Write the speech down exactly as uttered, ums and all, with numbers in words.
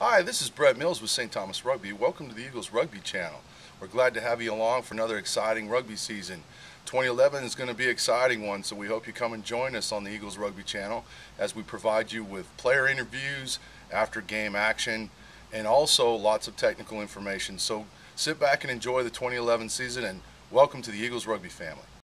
Hi, this is Brett Mills with Saint Thomas Rugby. Welcome to the Eagles Rugby channel. We're glad to have you along for another exciting rugby season. twenty eleven is going to be an exciting one, so we hope you come and join us on the Eagles Rugby channel as we provide you with player interviews, after game action, and also lots of technical information. So sit back and enjoy the twenty eleven season, and welcome to the Eagles Rugby family.